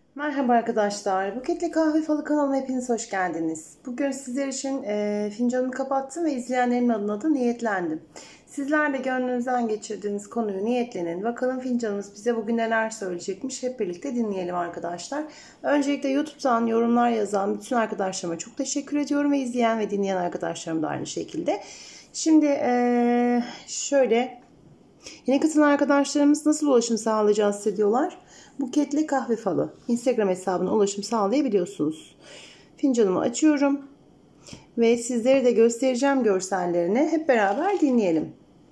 Merhaba arkadaşlar. Buketli Kahve Falı kanalıma hepiniz hoş geldiniz. Bugün sizler için fincanımı kapattım ve izleyenlerin adına da niyetlendim. Sizler de gönlünüzden geçirdiğiniz konuyu niyetlenin. Bakalım fincanımız bize bugün neler söyleyecekmiş. Hep birlikte dinleyelim arkadaşlar. Öncelikle YouTube'dan yorumlar yazan bütün arkadaşlarıma çok teşekkür ediyorum. Ve izleyen ve dinleyen arkadaşlarım da aynı şekilde. Şimdi şöyle yeni katılan arkadaşlarımız nasıl ulaşım sağlayacağız size diyorlar. Buketli Kahve Falı Instagram hesabına ulaşım sağlayabiliyorsunuz. Fincanımı açıyorum ve sizlere de göstereceğim görsellerini. Hep beraber dinleyelim.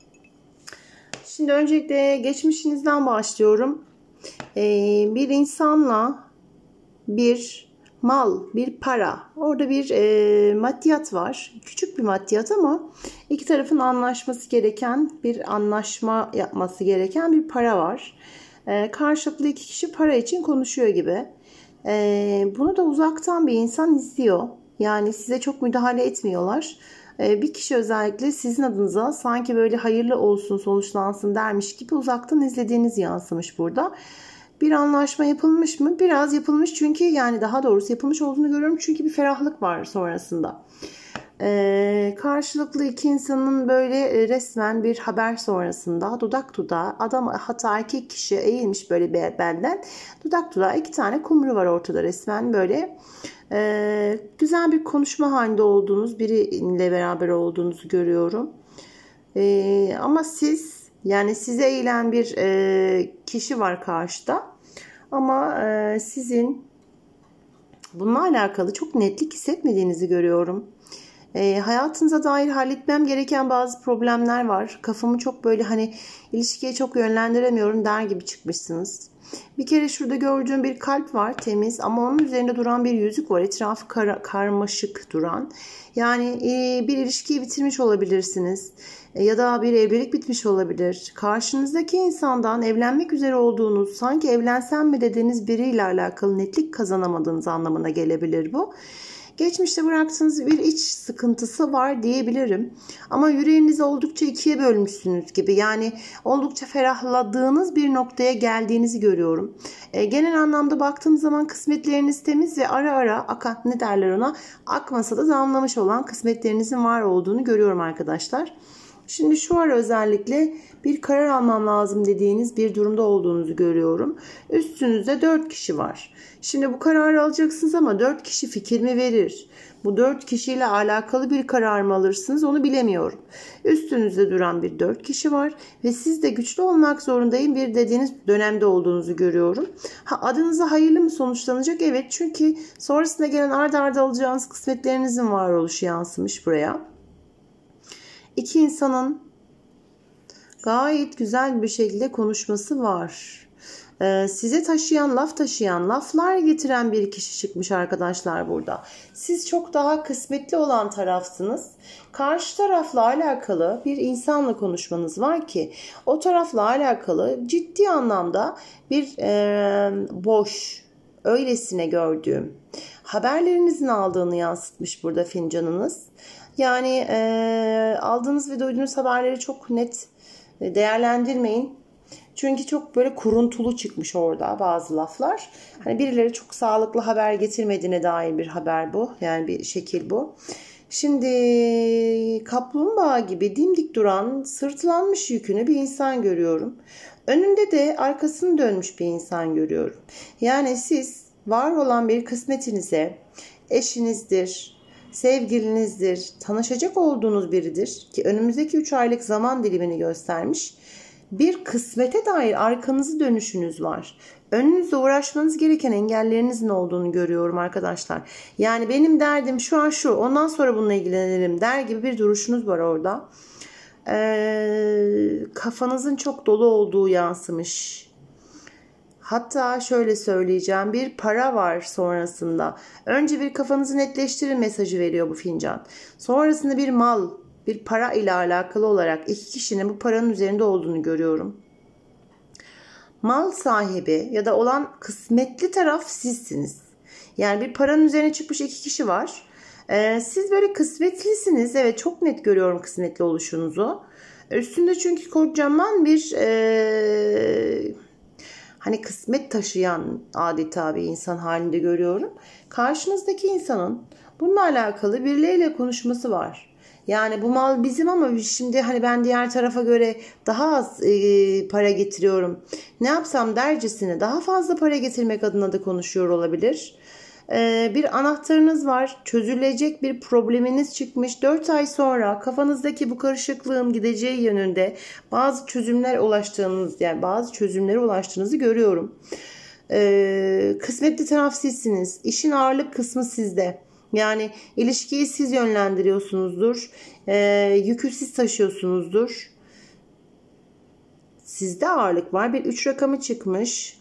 Şimdi öncelikle geçmişinizden başlıyorum. Bir insanla bir mal, bir para, orada bir maddiyat var. Küçük bir maddiyat ama iki tarafın anlaşması gereken, bir anlaşma yapması gereken bir para var. Karşılıklı iki kişi para için konuşuyor gibi. Bunu da uzaktan bir insan izliyor. Yani size çok müdahale etmiyorlar. Bir kişi özellikle sizin adınıza sanki böyle hayırlı olsun, sonuçlansın dermiş gibi uzaktan izlediğiniz yansımış burada. Bir anlaşma yapılmış mı? Biraz yapılmış, çünkü yani daha doğrusu yapılmış olduğunu görüyorum. Çünkü bir ferahlık var sonrasında. Karşılıklı iki insanın böyle resmen bir haber sonrasında dudak dudağa, adam hatta erkek kişi eğilmiş böyle benden, dudak dudağa iki tane kumru var ortada, resmen böyle güzel bir konuşma halinde olduğunuz biriyle beraber olduğunuzu görüyorum. Ama siz, yani size eğilen bir kişi var karşıda ama sizin bununla alakalı çok netlik hissetmediğinizi görüyorum. Hayatınıza dair halletmem gereken bazı problemler var. Kafamı çok böyle hani ilişkiye çok yönlendiremiyorum der gibi çıkmışsınız. Bir kere şurada gördüğüm bir kalp var, temiz, ama onun üzerinde duran bir yüzük var. Etrafı karmaşık duran. Yani bir ilişkiyi bitirmiş olabilirsiniz. Ya da bir evlilik bitmiş olabilir. Karşınızdaki insandan evlenmek üzere olduğunuz, sanki evlensem mi dediğiniz biriyle alakalı netlik kazanamadığınız anlamına gelebilir bu. Geçmişte bıraktığınız bir iç sıkıntısı var diyebilirim. Ama yüreğinizi oldukça ikiye bölmüşsünüz gibi. Yani oldukça ferahladığınız bir noktaya geldiğinizi görüyorum. Genel anlamda baktığınız zaman kısmetleriniz temiz ve ara ara akan, ne derler ona, akmasa da damlamış olan kısmetlerinizin var olduğunu görüyorum arkadaşlar. Şimdi şu ara özellikle bir karar almam lazım dediğiniz bir durumda olduğunuzu görüyorum. Üstünüzde 4 kişi var. Şimdi bu kararı alacaksınız ama 4 kişi fikir mi verir? Bu 4 kişiyle alakalı bir karar mı alırsınız, onu bilemiyorum. Üstünüzde duran bir 4 kişi var ve siz de güçlü olmak zorundayım bir dediğiniz dönemde olduğunuzu görüyorum. Adınıza hayırlı mı sonuçlanacak? Evet, çünkü sonrasında gelen arda arda alacağınız kısmetlerinizin varoluşu yansımış buraya. İki insanın gayet güzel bir şekilde konuşması var. Size laf taşıyan, laflar getiren bir kişi çıkmış arkadaşlar burada. Siz çok daha kısmetli olan tarafsınız. Karşı tarafla alakalı bir insanla konuşmanız var ki o tarafla alakalı ciddi anlamda bir boş, öylesine gördüğüm haberlerinizin aldığını yansıtmış burada fincanınız. Yani aldığınız ve duyduğunuz haberleri çok net değerlendirmeyin. Çünkü çok böyle kuruntulu çıkmış orada bazı laflar. Hani birileri çok sağlıklı haber getirmediğine dair bir haber bu. Yani bir şekil bu. Şimdi kaplumbağa gibi dimdik duran, sırtlanmış yükünü bir insan görüyorum. Önünde de arkasını dönmüş bir insan görüyorum. Yani siz var olan bir kısmetinize, eşinizdir, sevgilinizdir, tanışacak olduğunuz biridir ki önümüzdeki 3 aylık zaman dilimini göstermiş. Bir kısmete dair arkanızı dönüşünüz var. Önünüzde uğraşmanız gereken engellerinizin olduğunu görüyorum arkadaşlar. Yani benim derdim şu an şu, ondan sonra bununla ilgilenirim der gibi bir duruşunuz var orada. Kafanızın çok dolu olduğu yansımış. Hatta şöyle söyleyeceğim, bir para var sonrasında. Önce bir kafanızı netleştirin mesajı veriyor bu fincan. Sonrasında bir mal, bir para ile alakalı olarak iki kişinin bu paranın üzerinde olduğunu görüyorum. Mal sahibi ya da olan kısmetli taraf sizsiniz. Yani bir paranın üzerine çıkmış iki kişi var. Siz böyle kısmetlisiniz. Evet, çok net görüyorum kısmetli oluşunuzu. Üstünde çünkü kocaman bir hani kısmet taşıyan adeta bir insan halinde görüyorum. Karşınızdaki insanın bununla alakalı birileriyle konuşması var. Yani bu mal bizim ama şimdi hani ben diğer tarafa göre daha az para getiriyorum. Ne yapsam dercesine daha fazla para getirmek adına da konuşuyor olabilir. Bir anahtarınız var. Çözülecek bir probleminiz çıkmış. 4 ay sonra kafanızdaki bu karışıklığın gideceği yönünde bazı çözümlere ulaştığınızı görüyorum. Kısmetli taraf sizsiniz. İşin ağırlık kısmı sizde. Yani ilişkiyi siz yönlendiriyorsunuzdur. Yükü siz taşıyorsunuzdur. Sizde ağırlık var. Bir 3 rakamı çıkmış.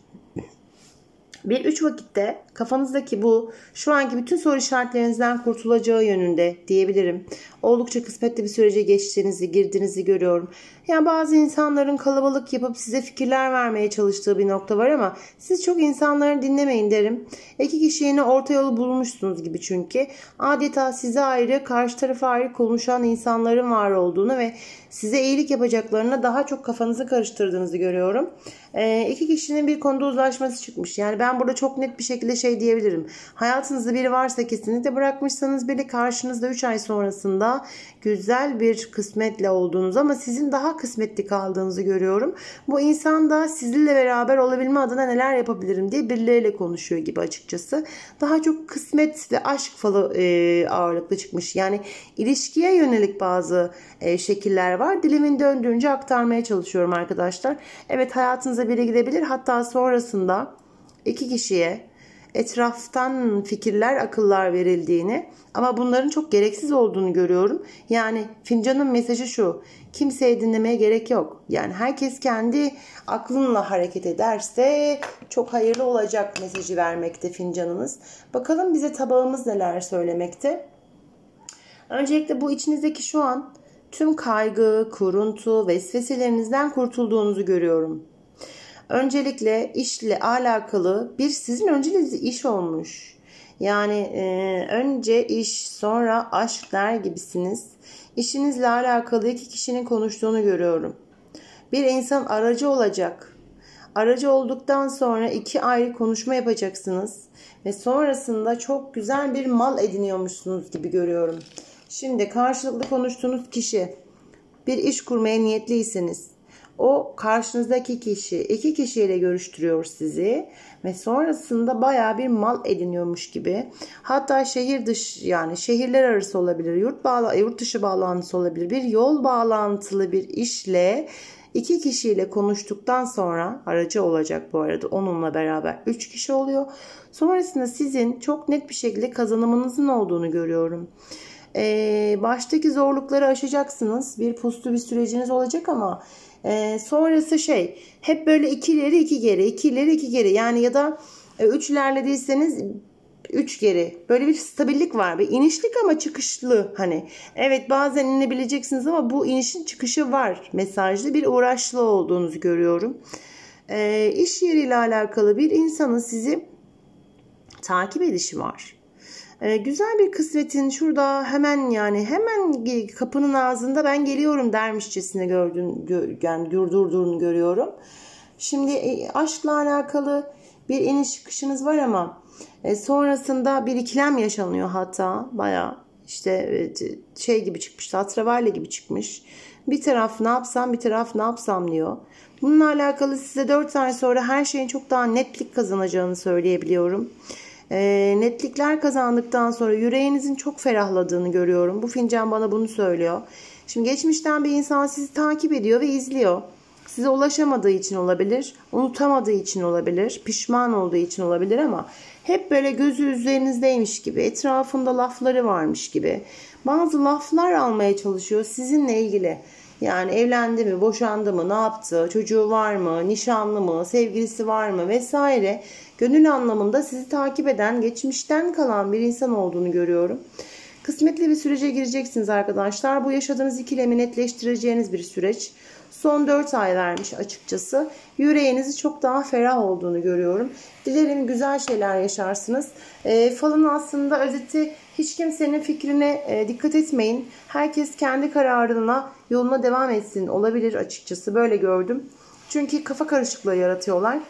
Bir 3 vakitte kafanızdaki bu şu anki bütün soru işaretlerinizden kurtulacağı yönünde diyebilirim. Oldukça kısmetli bir sürece girdiğinizi görüyorum. Yani bazı insanların kalabalık yapıp size fikirler vermeye çalıştığı bir nokta var ama siz çok insanları dinlemeyin derim. İki kişi yine orta yolu bulmuşsunuz gibi çünkü. Adeta size ayrı, karşı tarafa ayrı konuşan insanların var olduğunu ve size iyilik yapacaklarına daha çok kafanızı karıştırdığınızı görüyorum. İki kişinin bir konuda uzlaşması çıkmış. Yani ben burada çok net bir şekilde şey diyebilirim. Hayatınızda biri varsa kesinlikle bırakmışsanız bile karşınızda 3 ay sonrasında güzel bir kısmetle olduğunuz ama sizin daha kısmetli kaldığınızı görüyorum. Bu insan da sizinle beraber olabilme adına neler yapabilirim diye birileriyle konuşuyor gibi açıkçası. Daha çok kısmet ve aşk falı ağırlıklı çıkmış. Yani ilişkiye yönelik bazı şekiller var. Dilimin döndüğünce aktarmaya çalışıyorum arkadaşlar. Evet, hayatınıza biri gidebilir. Hatta sonrasında iki kişiye etraftan fikirler, akıllar verildiğini ama bunların çok gereksiz olduğunu görüyorum. Yani fincanın mesajı şu: kimseyi dinlemeye gerek yok. Yani herkes kendi aklınla hareket ederse çok hayırlı olacak mesajı vermekte fincanınız. Bakalım bize tabağımız neler söylemekte. Öncelikle bu içinizdeki şu an tüm kaygı, kuruntu, vesveselerinizden kurtulduğunuzu görüyorum. Öncelikle işle alakalı sizin önceliğiniz iş olmuş. Yani önce iş, sonra aşk der gibisiniz. İşinizle alakalı iki kişinin konuştuğunu görüyorum. Bir insan aracı olacak. Aracı olduktan sonra iki ayrı konuşma yapacaksınız. Ve sonrasında çok güzel bir mal ediniyormuşsunuz gibi görüyorum. Şimdi karşılıklı konuştuğunuz kişi bir iş kurmaya niyetliyseniz o karşınızdaki kişi iki kişiyle görüştürüyor sizi ve sonrasında bayağı bir mal ediniyormuş gibi. Hatta şehir dışı, yani şehirler arası olabilir, yurt dışı bağlantısı olabilir. Bir yol bağlantılı bir işle iki kişiyle konuştuktan sonra, aracı olacak bu arada, onunla beraber 3 kişi oluyor. Sonrasında sizin çok net bir şekilde kazanımınızın olduğunu görüyorum. Baştaki zorlukları aşacaksınız. Bir puslu bir süreciniz olacak ama sonrası hep böyle 2 ileri 2 geri, 2 ileri 2 geri, yani ya da 3 ilerlediyseniz 3 geri, böyle bir stabillik var, bir inişlik ama çıkışlı. Hani evet, bazen inebileceksiniz ama bu inişin çıkışı var mesajlı, bir uğraşlı olduğunuzu görüyorum. İş yeriyle alakalı bir insanın sizi takip edişi var. Güzel bir kısmetin şurada hemen kapının ağzında ben geliyorum dermişçesine durduğunu görüyorum. Şimdi aşkla alakalı bir iniş çıkışınız var ama sonrasında bir ikilem yaşanıyor, hatta bayağı gibi çıkmış, tatravalli gibi çıkmış. Bir taraf ne yapsam, bir taraf ne yapsam diyor. Bununla alakalı size 4 ay sonra her şeyin çok daha netlik kazanacağını söyleyebiliyorum. Netlikler kazandıktan sonra yüreğinizin çok ferahladığını görüyorum. Bu fincan bana bunu söylüyor. Şimdi geçmişten bir insan sizi takip ediyor ve izliyor. Size ulaşamadığı için olabilir, unutamadığı için olabilir, pişman olduğu için olabilir ama hep böyle gözü üzerinizdeymiş gibi, etrafında lafları varmış gibi. Bazı laflar almaya çalışıyor sizinle ilgili. Yani evlendi mi, boşandı mı, ne yaptı, çocuğu var mı, nişanlı mı, sevgilisi var mı vesaire. Gönül anlamında sizi takip eden, geçmişten kalan bir insan olduğunu görüyorum. Kısmetli bir sürece gireceksiniz arkadaşlar. Bu yaşadığınız ikilemi netleştireceğiniz bir süreç. Son 4 ay vermiş açıkçası. Yüreğinizi çok daha ferah olduğunu görüyorum. Dilerim güzel şeyler yaşarsınız. Falın aslında özeti, hiç kimsenin fikrine dikkat etmeyin. Herkes kendi kararına, yoluna devam etsin olabilir açıkçası. Böyle gördüm. Çünkü kafa karışıklığı yaratıyorlar.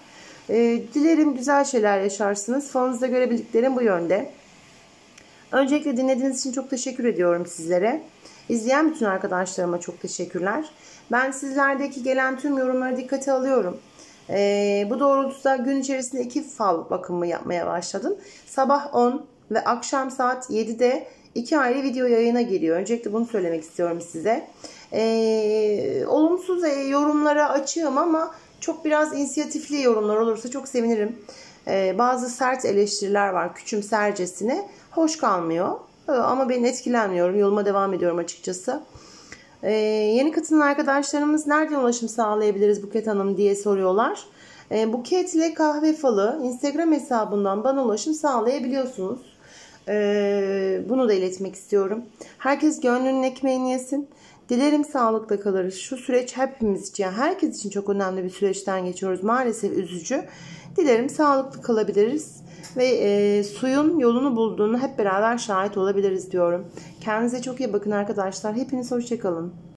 Dilerim güzel şeyler yaşarsınız. Falınızda görebildiklerim bu yönde. Öncelikle dinlediğiniz için çok teşekkür ediyorum sizlere. İzleyen bütün arkadaşlarıma çok teşekkürler. Ben sizlerdeki gelen tüm yorumları dikkate alıyorum. Bu doğrultuda gün içerisinde 2 fal bakımı yapmaya başladım. Sabah 10 ve akşam saat 7'de 2 ayrı video yayına giriyor. Öncelikle bunu söylemek istiyorum size. Olumsuz yorumlara açığım ama çok biraz inisiyatifli yorumlar olursa çok sevinirim. Bazı sert eleştiriler var küçümsercesine. Hoş kalmıyor. Ama ben etkilenmiyorum. Yoluma devam ediyorum açıkçası. Yeni katılan arkadaşlarımız nereden ulaşım sağlayabiliriz Buket Hanım diye soruyorlar. Buket ile kahve falı Instagram hesabından bana ulaşım sağlayabiliyorsunuz. Bunu da iletmek istiyorum. Herkes gönlünün ekmeğini yesin. Dilerim sağlıkla kalırız. Şu süreç hepimiz için, yani herkes için çok önemli bir süreçten geçiyoruz. Maalesef üzücü. Dilerim sağlıklı kalabiliriz ve suyun yolunu bulduğunu hep beraber şahit olabiliriz diyorum. Kendinize çok iyi bakın arkadaşlar. Hepiniz hoşça kalın.